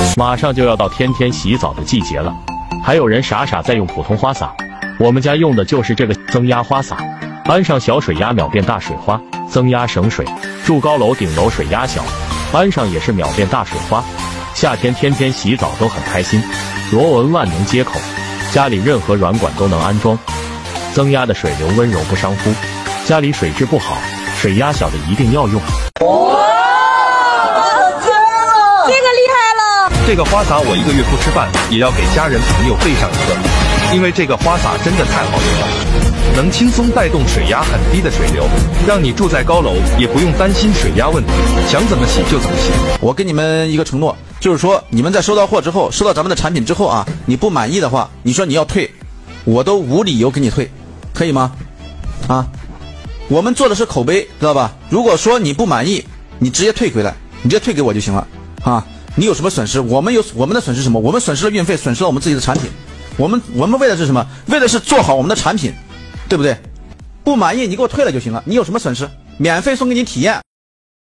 马上就要到天天洗澡的季节了，还有人傻傻在用普通花洒，我们家用的就是这个增压花洒，安上小水压秒变大水花，增压省水。住高楼顶楼水压小，安上也是秒变大水花。夏天天天洗澡都很开心。螺纹万能接口，家里任何软管都能安装。增压的水流温柔不伤肤，家里水质不好，水压小的一定要用。 哇！天啊，这个厉害了！ 这个花洒我1个月不吃饭也要给家人朋友备上一个，因为这个花洒真的太好用了，能轻松带动水压很低的水流，让你住在高楼也不用担心水压问题，想怎么洗就怎么洗。 我给你们一个承诺，就是说你们在收到货之后，收到咱们的产品之后啊，你不满意的话，你说你要退，我都无理由给你退，可以吗？啊，我们做的是口碑，知道吧？如果说你不满意，你直接退回来，你直接退给我就行了啊。你有什么损失？我们的损失是什么？我们损失了运费，损失了我们自己的产品。我们为的是什么？为的是做好我们的产品，对不对？不满意你给我退了就行了。你有什么损失？免费送给你体验。